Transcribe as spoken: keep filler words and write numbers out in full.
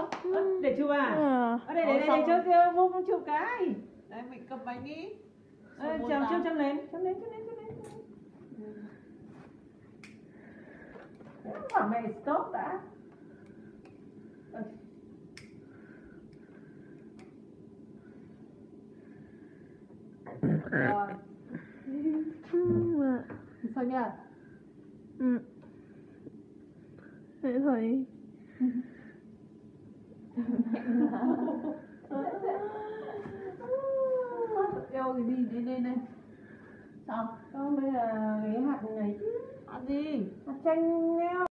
Ơ, để chụp à? Ờ. Ở đây, đây, đây, đây, cho vô vô chụp cái. Đấy, mình cầm bánh đi. Ờ, chấm chấm chấm lên, chấm lên, chấm lên, chấm lên. Bảo mẹ stop đã. Rồi. Sao nhỉ? Ừ. Thế thôi. Yêu thì đi, đi, đi, đi. Sao? Không, đây là cái hạt này chứ. Hạt gì? Hạt chanh neo.